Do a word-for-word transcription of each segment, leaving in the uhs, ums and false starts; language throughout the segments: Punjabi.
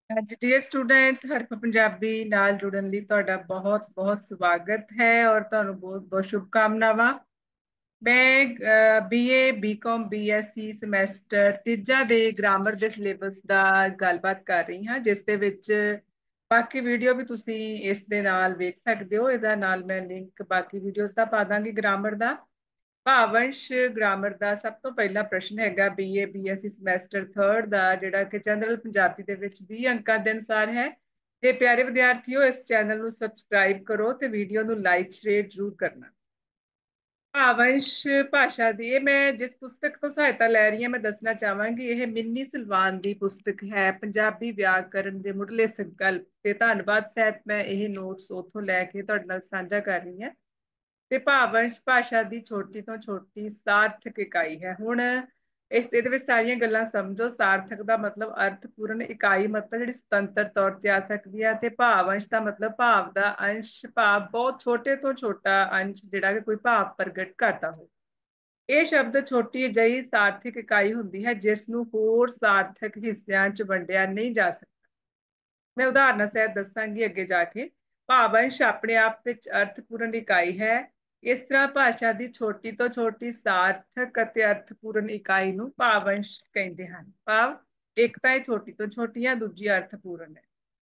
ਹਾਂਜੀ ਡੀਅਰ ਸਟੂਡੈਂਟਸ, ਹਰਫ ਪੰਜਾਬੀ ਨਾਲ ਜੁੜਨ ਲਈ ਤੁਹਾਡਾ ਬਹੁਤ ਬਹੁਤ ਸਵਾਗਤ ਹੈ ਔਰ ਤੁਹਾਨੂੰ ਬਹੁਤ ਬਹੁਤ ਸ਼ੁਭਕਾਮਨਾਵਾਂ। ਮੈਂ ਬੀਏ ਬੀਕਾਮ ਬੀਐਸਸੀ ਸਮੈਸਟਰ ਤੀਜਾ ਦੇ ਗ੍ਰਾਮਰ ਦੇ ਸਿਲੇਬਸ ਦਾ ਗੱਲਬਾਤ ਕਰ ਰਹੀ ਹਾਂ, ਜਿਸ ਦੇ ਵਿੱਚ ਬਾਕੀ ਵੀਡੀਓ ਵੀ ਤੁਸੀਂ ਇਸ ਦੇ ਨਾਲ ਵੇਖ ਸਕਦੇ ਹੋ। ਇਹਦਾ ਨਾਲ ਮੈਂ ਲਿੰਕ ਬਾਕੀ ਵੀਡੀਓਜ਼ ਦਾ ਪਾ ਦਾਂਗੀ। ਗ੍ਰਾਮਰ ਦਾ ਭਾਵੰਸ਼ ਗ੍ਰਾਮਰ ਦਾ ਸਭ ਤੋਂ ਪਹਿਲਾ ਪ੍ਰਸ਼ਨ ਹੈਗਾ ਬੀਏ ਬੀਐਸਸੀ ਸਮੈਸਟਰ ਥਰਡ ਦਾ, ਜਿਹੜਾ ਕਿ ਜਨਰਲ ਪੰਜਾਬੀ ਦੇ ਵਿੱਚ ਵੀਹ ਅੰਕਾਂ ਦੇ ਅਨੁਸਾਰ ਹੈ। ਤੇ ਪਿਆਰੇ ਵਿਦਿਆਰਥੀਓ, ਇਸ ਚੈਨਲ ਨੂੰ ਸਬਸਕ੍ਰਾਈਬ ਕਰੋ ਤੇ ਵੀਡੀਓ ਨੂੰ ਲਾਈਕ ਸ਼ੇਅਰ ਜ਼ਰੂਰ ਕਰਨਾ। ਭਾਵੰਸ਼ ਭਾਸ਼ਾ ਦੀ ਇਹ ਮੈਂ ਜਿਸ ਪੁਸਤਕ ਤੋਂ ਸਹਾਇਤਾ ਲੈ ਰਹੀ ਹਾਂ, ਮੈਂ ਦੱਸਣਾ ਚਾਹਾਂਗੀ ਇਹ ਮਿੰਨੀ ਸਲਵਾਨ ਦੀ ਪੁਸਤਕ ਹੈ, ਪੰਜਾਬੀ ਵਿਆਕਰਨ ਦੇ ਮੁੱਢਲੇ ਸੰਕਲਪ। ਤੇ ਧੰਨਵਾਦ ਸਹਿਤ ਮੈਂ ਇਹ ਨੋਟਸ ਉੱਥੋਂ ਲੈ ਕੇ ਤੁਹਾਡੇ ਨਾਲ ਸਾਂਝਾ ਕਰ ਰਹੀ ਹਾਂ। ਤੇ ਭਾਵੰਸ਼ ਭਾਸ਼ਾ ਦੀ ਛੋਟੀ ਤੋਂ ਛੋਟੀ ਸਾਰਥਕ ਇਕਾਈ ਹੈ। ਹੁਣ ਇਸ ਇਹਦੇ ਵਿੱਚ ਸਾਰੀਆਂ ਗੱਲਾਂ ਸਮਝੋ। ਸਾਰਥਕ ਦਾ ਮਤਲਬ ਅਰਥਪੂਰਨ, ਇਕਾਈ ਮਤਲਬ ਜਿਹੜੀ ਸੁਤੰਤਰ ਤੌਰ ਤੇ ਆ ਸਕਦੀ ਹੈ, ਤੇ ਭਾਵੰਸ਼ ਦਾ ਮਤਲਬ ਭਾਵ ਦਾ ਅੰਸ਼, ਭਾਵ ਬਹੁਤ ਛੋਟੇ ਤੋਂ ਛੋਟਾ ਅੰਸ਼ ਜਿਹੜਾ ਕਿ ਕੋਈ ਭਾਵ ਪ੍ਰਗਟ ਕਰਦਾ ਹੋ। ਇਹ ਸ਼ਬਦ ਛੋਟੀ ਜਿਹੀ ਸਾਰਥਕ ਇਕਾਈ ਹੁੰਦੀ ਹੈ ਜਿਸ ਨੂੰ ਹੋਰ ਸਾਰਥਕ ਹਿੱਸਿਆਂ 'ਚ ਵੰਡਿਆ ਨਹੀਂ ਜਾ ਸਕਦਾ। ਮੈਂ ਉਦਾਹਰਨਾਂ ਸਹਿਤ ਦੱਸਾਂਗੀ ਅੱਗੇ ਜਾ ਕੇ। ਭਾਵੰਸ਼ ਆਪਣੇ ਆਪ ਵਿੱਚ ਅਰਥਪੂਰਨ ਇਕਾਈ ਹੈ। ਇਸ ਤਰ੍ਹਾਂ ਭਾਸ਼ਾ ਦੀ ਛੋਟੀ ਤੋਂ ਛੋਟੀ ਸਾਰਥਕ ਅਤੇ ਅਰਥਪੂਰਨ ਇਕਾਈ ਨੂੰ ਭਾਵੰਸ਼ ਕਹਿੰਦੇ ਹਨ। ਭਾਵ ਇੱਕ ਤਾਂ ਇਹ ਛੋਟੀ ਤੋਂ ਛੋਟੀ ਹੈ, ਦੂਜੀ ਅਰਥਪੂਰਨ ਹੈ।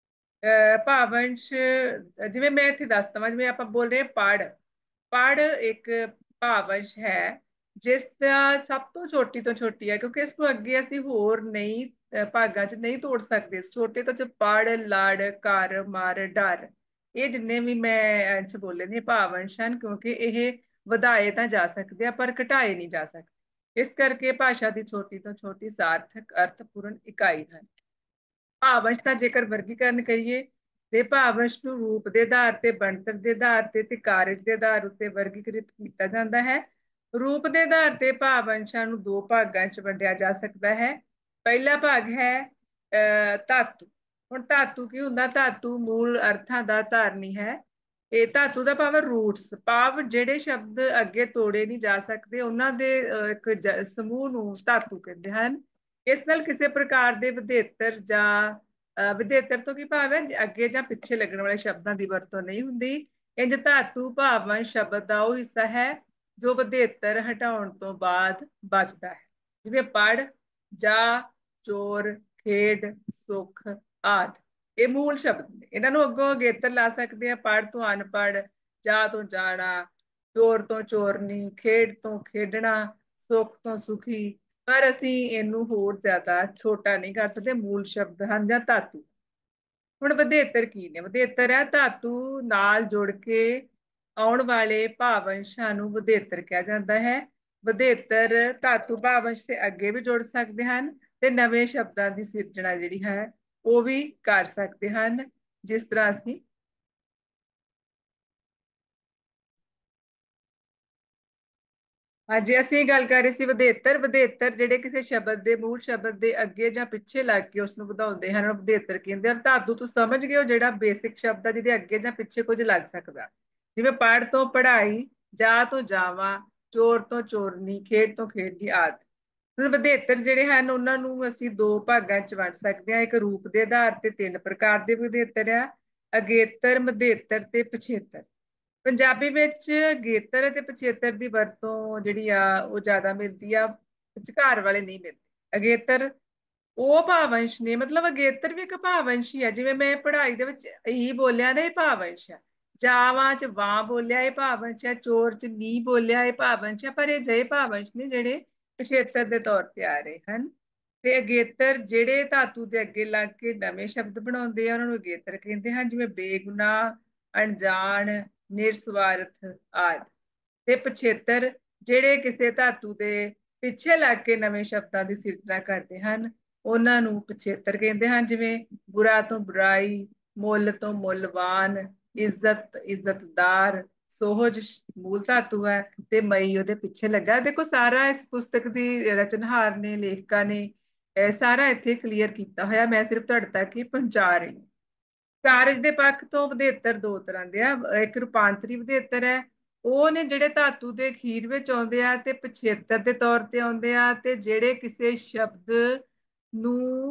ਅਹ ਭਾਵੰਸ਼ ਜਿਵੇਂ ਮੈਂ ਇੱਥੇ ਦੱਸ ਦਵਾਂ, ਜਿਵੇਂ ਆਪਾਂ ਬੋਲ ਰਹੇ ਪੜ ਪੜ ਇੱਕ ਭਾਵੰਸ਼ ਹੈ ਜਿਸ ਦਾ ਸਭ ਤੋਂ ਛੋਟੀ ਤੋਂ ਛੋਟੀ ਹੈ, ਕਿਉਂਕਿ ਇਸ ਨੂੰ ਅੱਗੇ ਅਸੀਂ ਹੋਰ ਨਹੀਂ ਭਾਗਾਂ 'ਚ ਨਹੀਂ ਤੋੜ ਸਕਦੇ। ਛੋਟੇ ਤੋਂ ਪੜ, ਲੜ, ਘਰ, ਮਰ, ਡਰ, ਇਹ ਜਿੰਨੇ ਵੀ ਮੈਂ ਅੰਸ਼ ਬੋਲੇ ਨੇ ਭਾਵੰਸ਼ ਹਨ, ਕਿਉਂਕਿ ਇਹ ਵਧਾਏ ਤਾਂ ਜਾ ਸਕਦੇ ਆ ਪਰ ਘਟਾਏ ਨਹੀਂ ਜਾ ਸਕਦੇ। ਇਸ ਕਰਕੇ ਭਾਸ਼ਾ ਦੀ ਛੋਟੀ ਤੋਂ ਛੋਟੀ ਸਾਰਥਕ ਅਰਥਪੂਰਨ ਇਕਾਈ ਹੈ। ਭਾਵੰਸ਼ ਦਾ ਜੇਕਰ ਵਰਗੀਕਰਨ ਕਰੀਏ ਤੇ ਭਾਵੰਸ਼ ਨੂੰ ਰੂਪ ਦੇ ਆਧਾਰ ਤੇ, ਬਣਤਰ ਦੇ ਆਧਾਰ ਤੇ ਤੇ ਕਾਰਜ ਦੇ ਆਧਾਰ ਉੱਤੇ ਵਰਗੀਕ੍ਰਿਤ ਕੀਤਾ ਜਾਂਦਾ ਹੈ। ਰੂਪ ਦੇ ਆਧਾਰ ਤੇ ਭਾਵੰਸ਼ਾਂ ਨੂੰ ਦੋ ਭਾਗਾਂ 'ਚ ਵੰਡਿਆ ਜਾ ਸਕਦਾ ਹੈ। ਪਹਿਲਾ ਭਾਗ ਹੈ ਅਹ ਧਾਤੂ। ਹੁਣ ਧਾਤੂ ਕੀ ਹੁੰਦਾ? ਧਾਤੂ ਮੂਲ ਅਰਥਾਂ ਦਾ ਧਾਰਨੀ ਹੈ। ਇਹ ਧਾਤੂ ਦਾ ਭਾਵ ਰੂਟਸ, ਭਾਵ ਜਿਹੜੇ ਸ਼ਬਦ ਅੱਗੇ ਤੋੜੇ ਨਹੀਂ ਜਾ ਸਕਦੇ ਉਹਨਾਂ ਦੇ ਇੱਕ ਸਮੂਹ ਨੂੰ ਧਾਤੂ ਕਹਿੰਦੇ ਹਨ। ਇਸ ਨਾਲ ਕਿਸੇ ਪ੍ਰਕਾਰ ਦੇ ਵਿਧੇਤਰ ਜਾਂ ਵਿਧੇਤਰ ਤੋਂ ਕੀ ਭਾਵ ਹੈ? ਅੱਗੇ ਜਾਂ ਪਿੱਛੇ ਲੱਗਣ ਵਾਲੇ ਸ਼ਬਦਾਂ ਦੀ ਵਰਤੋਂ ਨਹੀਂ ਹੁੰਦੀ। ਇੰਜ ਧਾਤੂ ਭਾਵੰਸ਼ ਸ਼ਬਦ ਦਾ ਉਹ ਹਿੱਸਾ ਹੈ ਜੋ ਵਿਧੇਤਰ ਹਟਾਉਣ ਤੋਂ ਬਾਅਦ ਬਚਦਾ ਹੈ, ਜਿਵੇਂ ਪੜ, ਜਾ, ਚੋਰ, ਖੇਡ, ਸੁੱਖ ਆਦਿ। ਇਹ ਮੂਲ ਸ਼ਬਦ ਨੇ, ਇਹਨਾਂ ਨੂੰ ਅੱਗੋਂ ਅਗੇਤਰ ਲਾ ਸਕਦੇ ਆ। ਪੜ ਤੋਂ ਅਨਪੜ, ਜਾ ਤੋਂ ਜਾਣਾ, ਚੋਰ ਤੋਂ ਚੋਰਨੀ, ਖੇਡ ਤੋਂ ਖੇਡਣਾ, ਸੁੱਖ ਤੋਂ ਸੁਖੀ। ਪਰ ਅਸੀਂ ਇਹਨੂੰ ਹੋਰ ਜ਼ਿਆਦਾ ਛੋਟਾ ਨਹੀਂ ਕਰ ਸਕਦੇ। ਮੂਲ ਸ਼ਬਦ ਹਨ ਜਾਂ ਧਾਤੂ। ਹੁਣ ਵਿਧੇਤਰ ਕੀ ਨੇ? ਵਿਧੇਤਰ ਹੈ ਧਾਤੂ ਨਾਲ ਜੁੜ ਕੇ ਆਉਣ ਵਾਲੇ ਭਾਵੰਸ਼ਾਂ ਨੂੰ ਵਿਧੇਤਰ ਕਿਹਾ ਜਾਂਦਾ ਹੈ। ਵਿਧੇਤਰ ਧਾਤੂ ਭਾਵੰਸ਼ ਤੇ ਅੱਗੇ ਵੀ ਜੁੜ ਸਕਦੇ ਹਨ ਤੇ ਨਵੇਂ ਸ਼ਬਦਾਂ ਦੀ ਸਿਰਜਣਾ ਜਿਹੜੀ ਹੈ ਉਹ ਵੀ ਕਰ ਸਕਦੇ ਹਨ। ਜਿਸ ਤਰ੍ਹਾਂ ਅਸੀਂ ਅੱਜ ਅਸੀਂ ਗੱਲ ਕਰ ਰਹੇ ਸੀ ਵਿਧੇਤਰ। ਵਿਧੇਤਰ ਜਿਹੜੇ ਕਿਸੇ ਸ਼ਬਦ ਦੇ ਮੂਲ ਸ਼ਬਦ ਦੇ ਅੱਗੇ ਜਾਂ ਪਿੱਛੇ ਲੱਗ ਕੇ ਉਸ ਨੂੰ ਵਧਾਉਂਦੇ ਹਨ, ਉਹ ਵਿਧੇਤਰ ਕਹਿੰਦੇ ਹਨ। ਧਾਤੂ ਤੁਸੀਂ ਸਮਝ ਗਏ ਹੋ, ਜਿਹੜਾ ਬੇਸਿਕ ਸ਼ਬਦ ਹੈ ਜਿਹਦੇ ਅੱਗੇ ਜਾਂ ਪਿੱਛੇ ਕੁਝ ਲੱਗ ਸਕਦਾ, ਜਿਵੇਂ ਪੜ ਤੋਂ ਪੜ੍ਹਾਈ, ਜਾ ਤੋਂ ਜਾਵਾਂ, ਚੋਰ ਤੋਂ ਚੋਰਨੀ, ਖੇਡ ਤੋਂ ਖੇਡਦੀ ਆਦਿ। ਵਿਧੇਤਰ ਜਿਹੜੇ ਹਨ ਉਹਨਾਂ ਨੂੰ ਅਸੀਂ ਦੋ ਭਾਗਾਂ 'ਚ ਵੰਡ ਸਕਦੇ ਹਾਂ। ਇੱਕ ਰੂਪ ਦੇ ਆਧਾਰ ਤੇ ਤਿੰਨ ਪ੍ਰਕਾਰ ਦੇ ਵਿਧੇਤਰ ਆ: ਅਗੇਤਰ, ਮਧੇਤਰ ਤੇ ਪਿਛੇਤਰ। ਪੰਜਾਬੀ ਵਿੱਚ ਅਗੇਤਰ ਅਤੇ ਪਿਛੇਤਰ ਦੀ ਵਰਤੋਂ ਜਿਹੜੀ ਆ ਉਹ ਜ਼ਿਆਦਾ ਮਿਲਦੀ ਆ, ਵਿਚਕਾਰ ਵਾਲੇ ਨਹੀਂ ਮਿਲਦੇ। ਅਗੇਤਰ ਉਹ ਭਾਵੰਸ਼ ਨੇ, ਮਤਲਬ ਅਗੇਤਰ ਵੀ ਇੱਕ ਭਾਵੰਸ਼ ਹੀ ਹੈ। ਜਿਵੇਂ ਮੈਂ ਪੜ੍ਹਾਈ ਦੇ ਵਿੱਚ ਹੀ ਬੋਲਿਆ ਨਾ, ਇਹ ਭਾਵੰਸ਼ ਹੈ। ਜਾਵਾਂ 'ਚ ਵਾਂ ਬੋਲਿਆ, ਇਹ ਭਾਵੰਸ਼ ਹੈ। ਚੋਰ 'ਚ ਨੀ ਬੋਲਿਆ, ਇਹ ਭਾਵੰਸ਼ ਹੈ। ਪਰ ਇਹ ਜਿਹੇ ਭਾਵੰਸ਼ ਨੇ ਜਿਹੜੇ ਪਿਛੇਤਰ ਦੇ ਤੌਰ ਤੇ ਆ ਰਹੇ ਹਨ। ਤੇ ਅਗੇਤਰ ਜਿਹੜੇ ਧਾਤੂ ਦੇ ਅੱਗੇ ਲੱਗ ਕੇ ਨਵੇਂ ਸ਼ਬਦ ਬਣਾਉਂਦੇ ਆ ਉਹਨਾਂ ਨੂੰ ਅਗੇਤਰ ਕਹਿੰਦੇ ਹਨ, ਜਿਵੇਂ ਬੇਗੁਨਾਹ, ਅਣਜਾਣ, ਨਿਰਸਵਾਰਥ ਆਦਿ। ਤੇ ਪਿਛੇਤਰ ਜਿਹੜੇ ਕਿਸੇ ਧਾਤੂ ਦੇ ਪਿੱਛੇ ਲੱਗ ਕੇ ਨਵੇਂ ਸ਼ਬਦਾਂ ਦੀ ਸਿਰਜਣਾ ਕਰਦੇ ਹਨ ਉਹਨਾਂ ਨੂੰ ਪਿਛੇਤਰ ਕਹਿੰਦੇ ਹਨ। ਜਿਵੇਂ ਬੁਰਾ ਤੋਂ ਬੁਰਾਈ, ਮੁੱਲ ਤੋਂ ਮੁੱਲਵਾਨ, ਇੱਜ਼ਤ, ਇੱਜ਼ਤਦਾਰ। ਸੋਹਜ ਮੂਲ ਧਾਤੂ ਹੈ ਤੇ ਮਈ ਉਹਦੇ ਪਿੱਛੇ ਲੱਗਾ। ਦੇਖੋ ਸਾਰਾ ਇਸ ਪੁਸਤਕ ਦੀ ਰਚਨਹਾਰ ਨੇ, ਲੇਖਕਾਂ ਨੇ ਇਹ ਸਾਰਾ ਇੱਥੇ ਕਲੀਅਰ ਕੀਤਾ ਹੋਇਆ, ਮੈਂ ਸਿਰਫ ਤੁਹਾਡੇ ਤੱਕ ਹੀ ਪਹੁੰਚਾ ਰਹੀ ਹਾਂ। ਕਾਰਜ ਦੇ ਪੱਖ ਤੋਂ ਵਿਧੇਤਰ ਦੋ ਤਰ੍ਹਾਂ ਦੇ ਆ। ਇੱਕ ਰੂਪਾਂਤਰੀ ਵਿਧੇਤਰ ਹੈ, ਉਹ ਨੇ ਜਿਹੜੇ ਧਾਤੂ ਦੇ ਅਖੀਰ ਵਿੱਚ ਆਉਂਦੇ ਆ ਤੇ ਪਿਛੇਤਰ ਦੇ ਤੌਰ ਤੇ ਆਉਂਦੇ ਆ, ਤੇ ਜਿਹੜੇ ਕਿਸੇ ਸ਼ਬਦ ਨੂੰ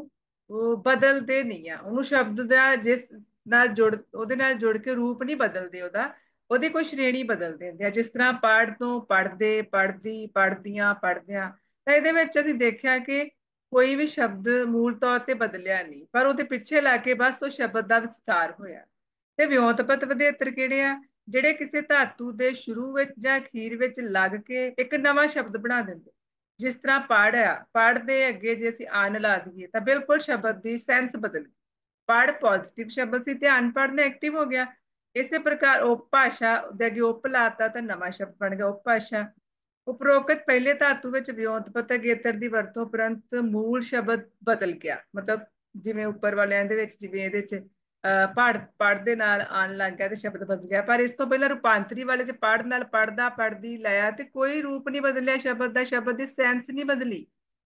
ਉਹ ਬਦਲਦੇ ਨਹੀਂ ਆ ਉਹਨੂੰ, ਸ਼ਬਦ ਦਾ ਜਿਸ ਨਾਲ ਜੁੜ ਉਹਦੇ ਨਾਲ ਜੁੜ ਕੇ ਰੂਪ ਨਹੀਂ ਬਦਲਦੇ ਉਹਦਾ, ਉਹਦੀ ਕੋਈ ਸ਼੍ਰੇਣੀ ਬਦਲ ਦਿੰਦੇ ਆ। ਜਿਸ ਤਰ੍ਹਾਂ ਪੜ੍ਹ ਤੋਂ ਪੜ੍ਹਦੇ, ਪੜ੍ਹਦੀ, ਪੜ੍ਹਦੀਆਂ, ਪੜ੍ਹਦਿਆਂ। ਤਾਂ ਇਹਦੇ ਵਿੱਚ ਅਸੀਂ ਦੇਖਿਆ ਕਿ ਕੋਈ ਵੀ ਸ਼ਬਦ ਮੂਲ ਤੌਰ ਤੇ ਬਦਲਿਆ ਨਹੀਂ, ਪਰ ਉਹਦੇ ਪਿੱਛੇ ਲਾ ਕੇ ਬਸ ਉਹ ਸ਼ਬਦ ਦਾ ਵਿਸਥਾਰ ਹੋਇਆ। ਤੇ ਵਿਉਂਤਪਤ ਵਿਧੇਤਰ ਕਿਹੜੇ ਆ? ਜਿਹੜੇ ਕਿਸੇ ਧਾਤੂ ਦੇ ਸ਼ੁਰੂ ਵਿੱਚ ਜਾਂ ਅਖੀਰ ਵਿੱਚ ਲੱਗ ਕੇ ਇੱਕ ਨਵਾਂ ਸ਼ਬਦ ਬਣਾ ਦਿੰਦੇ। ਜਿਸ ਤਰ੍ਹਾਂ ਪੜ੍ਹ ਆ, ਪੜ੍ਹ ਦੇ ਅੱਗੇ ਜੇ ਅਸੀਂ ਅਨ ਲਾ ਦਈਏ ਤਾਂ ਬਿਲਕੁਲ ਸ਼ਬਦ ਦੀ ਸੈਂਸ ਬਦਲ ਗਈ। ਪੜ੍ਹ ਪੋਜ਼ਿਟਿਵ ਸ਼ਬਦ ਸੀ ਤੇ ਅਨਪੜ੍ਹ ਨੈਗੇਟਿਵ ਹੋ ਗਿਆ। ਇਸੇ ਪ੍ਰਕਾਰ ਉਪ ਭਾਸ਼ਾ ਦੇ ਅੱਗੇ ਉਪ ਲਾਤਾ ਤਾਂ ਨਵਾਂ ਸ਼ਬਦ ਬਣ ਗਿਆ ਉਪ ਭਾਸ਼ਾ। ਉਪਰੋਕਤ ਪਹਿਲੇ ਧਾਤੂ ਵਿੱਚ ਵਿਉਂਤਪਤ ਅਗੇਤਰ ਦੀ ਵਰਤੋਂ ਉਪਰੰਤ ਮੂਲ ਸ਼ਬਦ ਬਦਲ ਗਿਆ। ਮਤਲਬ ਜਿਵੇਂ ਉੱਪਰ ਵਾਲਿਆਂ ਦੇ ਵਿੱਚ, ਜਿਵੇਂ ਇਹਦੇ ਚ ਅਹ ਪੜ ਪੜ ਦੇ ਨਾਲ ਆਣ ਲੱਗ ਗਿਆ ਤੇ ਸ਼ਬਦ ਬਦਲ ਗਿਆ, ਪਰ ਇਸ ਤੋਂ ਪਹਿਲਾਂ ਰੂਪਾਂਤਰੀ ਵਾਲੇ ਚ ਪੜ ਨਾਲ ਪੜਦਾ, ਪੜਦੀ ਲਾਇਆ ਤੇ ਕੋਈ ਰੂਪ ਨਹੀਂ ਬਦਲਿਆ ਸ਼ਬਦ ਦਾ, ਸ਼ਬਦ ਦੀ ਸੈਂਸ ਨਹੀਂ ਬਦਲੀ।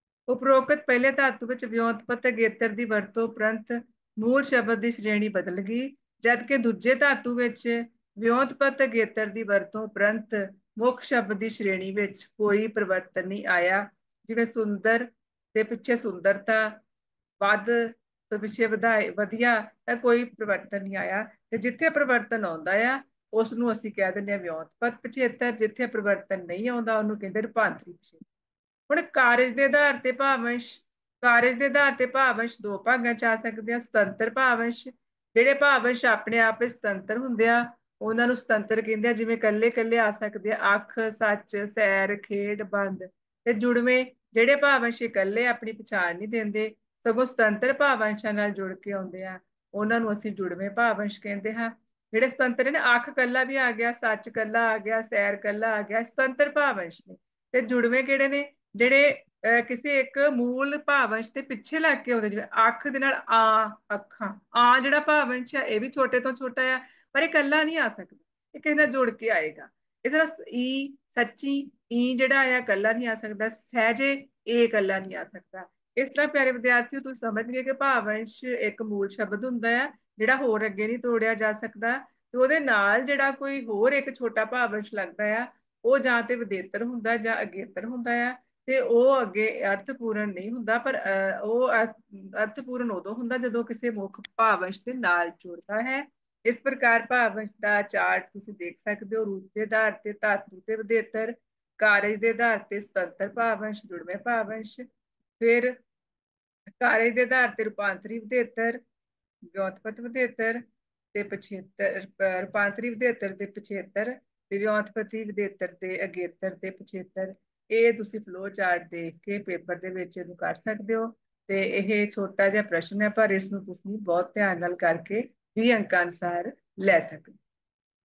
ਉਪਰੋਕਤ ਪਹਿਲੇ ਧਾਤੂ ਵਿੱਚ ਵਿਉਂਤਪਤ ਅਗੇਤਰ ਦੀ ਵਰਤੋਂ ਉਪਰੰਤ ਮੂਲ ਸ਼ਬਦ ਦੀ ਸ਼੍ਰੇਣੀ ਬਦਲ ਗਈ, ਜਦਕਿ ਦੂਜੇ ਧਾਤੂ ਵਿੱਚ ਵਿਉਂਤਪਤ ਅਗੇਤਰ ਦੀ ਵਰਤੋਂ ਉਪਰੰਤ ਮੁੱਖ ਸ਼ਬਦ ਦੀ ਸ਼੍ਰੇਣੀ ਵਿੱਚ ਕੋਈ ਪਰਿਵਰਤਨ ਨਹੀਂ ਆਇਆ। ਜਿਵੇਂ ਸੁੰਦਰ ਦੇ ਪਿੱਛੇ ਸੁੰਦਰਤਾ, ਵੱਧ ਤੋਂ ਪਿੱਛੇ ਵਧਾਏ ਵਧੀਆ, ਤਾਂ ਕੋਈ ਪਰਿਵਰਤਨ ਨਹੀਂ ਆਇਆ। ਤੇ ਜਿੱਥੇ ਪਰਿਵਰਤਨ ਆਉਂਦਾ ਆ ਉਸ ਨੂੰ ਅਸੀਂ ਕਹਿ ਦਿੰਦੇ ਹਾਂ ਵਿਉਂਤਪਤ ਪਿਛੇਤਰ, ਜਿੱਥੇ ਪਰਿਵਰਤਨ ਨਹੀਂ ਆਉਂਦਾ ਉਹਨੂੰ ਕਹਿੰਦੇ ਰੂਪਾਂਤਰੀ ਪਿਛੇਤਰ। ਹੁਣ ਕਾਰਜ ਦੇ ਆਧਾਰ ਤੇ ਭਾਵੰਸ਼, ਕਾਰਜ ਦੇ ਆਧਾਰ ਤੇ ਭਾਵੰਸ਼ ਦੋ ਭਾਗਾਂ ਚ ਆ ਸਕਦੇ ਆ। ਸੁਤੰਤਰ ਭਾਵੰਸ਼, ਜਿਹੜੇ ਭਾਵੰਸ਼ ਆਪਣੇ ਆਪ ਵਿੱਚ ਸੁਤੰਤਰ ਹੁੰਦੇ ਆ ਉਹਨਾਂ ਨੂੰ ਸੁਤੰਤਰ ਕਹਿੰਦੇ ਆ, ਜਿਵੇਂ ਕੱਲੇ ਕੱਲੇ ਆ ਸਕਦੇ ਆ ਅੱਖ, ਸੱਚ, ਸੈਰ, ਖੇਡ, ਬੰਦ। ਤੇ ਜੁੜਵੇਂ, ਜਿਹੜੇ ਭਾਵੰਸ਼ ਇਕੱਲੇ ਆਪਣੀ ਪਛਾਣ ਨਹੀਂ ਦਿੰਦੇ ਸਗੋਂ ਸੁਤੰਤਰ ਭਾਵੰਸ਼ਾਂ ਨਾਲ ਜੁੜ ਕੇ ਆਉਂਦੇ ਆ, ਉਹਨਾਂ ਨੂੰ ਅਸੀਂ ਜੁੜਵੇਂ ਭਾਵੰਸ਼ ਕਹਿੰਦੇ ਹਾਂ। ਜਿਹੜੇ ਸੁਤੰਤਰ ਨੇ, ਅੱਖ ਕੱਲਾ ਵੀ ਆ ਗਿਆ, ਸੱਚ ਕੱਲਾ ਆ ਗਿਆ, ਸੈਰ ਕੱਲਾ ਆ ਗਿਆ, ਸੁਤੰਤਰ ਭਾਵੰਸ਼ ਨੇ। ਤੇ ਜੁੜਵੇਂ ਕਿਹੜੇ ਨੇ? ਜਿਹੜੇ ਅਹ ਕਿਸੇ ਇੱਕ ਮੂਲ ਭਾਵੰਸ਼ ਦੇ ਪਿੱਛੇ ਲੱਗ ਕੇ ਆਉਂਦੇ, ਜਿਵੇਂ ਅੱਖ ਦੇ ਨਾਲ ਆ, ਅੱਖਾਂ। ਆ ਜਿਹੜਾ ਭਾਵੰਸ਼ ਆ ਇਹ ਵੀ ਛੋਟੇ ਤੋਂ ਛੋਟਾ ਆ, ਪਰ ਇਹ ਇਕੱਲਾ ਨਹੀਂ ਆ ਸਕਦਾ, ਇਹ ਕਿਸੇ ਨਾਲ ਜੁੜ ਕੇ ਆਏਗਾ। ਇਸ ਤਰ੍ਹਾਂ ਈ, ਸੱਚੀ, ਈ ਜਿਹੜਾ ਆ ਇਕੱਲਾ ਨਹੀਂ ਆ ਸਕਦਾ, ਸਹਿਜੇ ਇਹ ਇਕੱਲਾ ਨਹੀਂ ਆ ਸਕਦਾ। ਇਸ ਤਰ੍ਹਾਂ ਪਿਆਰੇ ਵਿਦਿਆਰਥੀਓ ਤੁਸੀਂ ਸਮਝ ਗਏ ਕਿ ਭਾਵੰਸ਼ ਇੱਕ ਮੂਲ ਸ਼ਬਦ ਹੁੰਦਾ ਆ ਜਿਹੜਾ ਹੋਰ ਅੱਗੇ ਨਹੀਂ ਤੋੜਿਆ ਜਾ ਸਕਦਾ, ਤੇ ਉਹਦੇ ਨਾਲ ਜਿਹੜਾ ਕੋਈ ਹੋਰ ਇੱਕ ਛੋਟਾ ਭਾਵੰਸ਼ ਲੱਗਦਾ ਆ ਉਹ ਜਾਂ ਤੇ ਵਿਦੇਤਰ ਹੁੰਦਾ ਜਾਂ ਅਗੇਤਰ ਹੁੰਦਾ ਆ, ਤੇ ਉਹ ਅੱਗੇ ਅਰਥਪੂਰਨ ਨਹੀਂ ਹੁੰਦਾ। ਪਰ ਉਹ ਅਰਥਪੂਰਨ ਉਦੋਂ ਹੁੰਦਾ ਜਦੋਂ ਕਿਸੇ ਮੁੱਖ ਭਾਵੰਸ਼ ਦੇ ਨਾਲ ਜੁੜਦਾ ਹੈ। ਇਸ ਪ੍ਰਕਾਰ ਭਾਵੰਸ਼ ਦਾ ਚਾਰਟ ਤੁਸੀਂ ਦੇਖ ਸਕਦੇ ਹੋ। ਰੂਪ ਦੇ ਆਧਾਰ ਤੇ ਧਾਤੂ ਤੇ ਵਿਦੇਤਰ, ਕਾਰਜ ਦੇ ਆਧਾਰ ਤੇ ਸੁਤੰਤਰ ਭਾਵੰਸ਼, ਜੁੜਵੇਂ ਭਾਵੰਸ਼, ਫਿਰ ਕਾਰਜ ਦੇ ਆਧਾਰ ਤੇ ਰੂਪਾਂਤਰੀ ਵਿਦੇਤਰ, ਵਿਉਂਤਪਤ ਵਿਦੇਤਰ ਤੇ ਪਿਛੇਤਰ, ਰੂਪਾਂਤਰੀ ਵਿਦੇਤਰ ਤੇ ਪਿਛੇਤਰ, ਤੇ ਵਿਉਂਤਪਤੀ ਵਿਦੇਤਰ ਤੇ ਅਗੇਤਰ ਤੇ ਪਿਛੇਤਰ। ਇਹ ਤੁਸੀਂ ਫਲੋ ਚਾਰਟ ਦੇਖ ਕੇ ਪੇਪਰ ਦੇ ਵਿੱਚ ਇਹਨੂੰ ਕਰ ਸਕਦੇ ਹੋ। ਤੇ ਇਹ ਛੋਟਾ ਜਿਹਾ ਪ੍ਰਸ਼ਨ ਹੈ, ਪਰ ਇਸ ਨੂੰ ਤੁਸੀਂ ਬਹੁਤ ਧਿਆਨ ਨਾਲ ਕਰਕੇ ਵੀਹ ਅੰਕਾਂ ਅਨੁਸਾਰ ਲੈ ਸਕਦੇ ਹੋ।